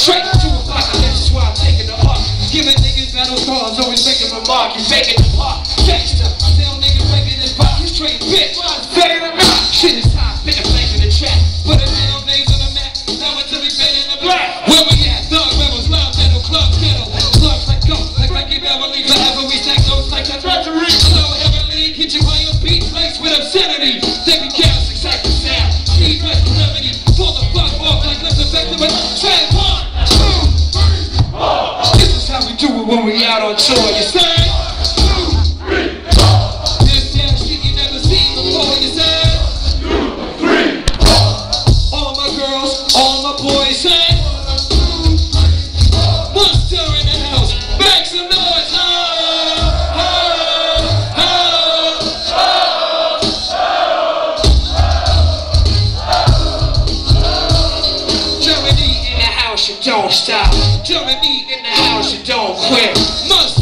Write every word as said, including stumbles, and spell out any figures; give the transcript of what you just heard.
Straight to a block, that's why I'm taking the heart. Giving niggas battle scars, always making remark. You faking the part, gangsta. Tell niggas breaking his body, you straight bitch. Better than not. Shit is hot, spitting flames in the trap. Put a man on names on the map, now until we fade in the black. Where we at? Thug rebels, loud metal, club kettle. Clubs like go, like like you never leave forever. We stack those like a treasury. So heavenly, hit you on your beat, place with obscenity. Take a gas, exact the sound. Speed, rest, remedy. Pull the fuck off like less effective, but trans one, two, three, four. This is how we do it when we out on tour, you say? Two, three, four. This damn shit you never seen before, you say? Two, three, four. All my girls, all my boys say? Two, three, four. Monster in the house, make some noise, huh? Don't stop. Germany in the house, you don't quit. Must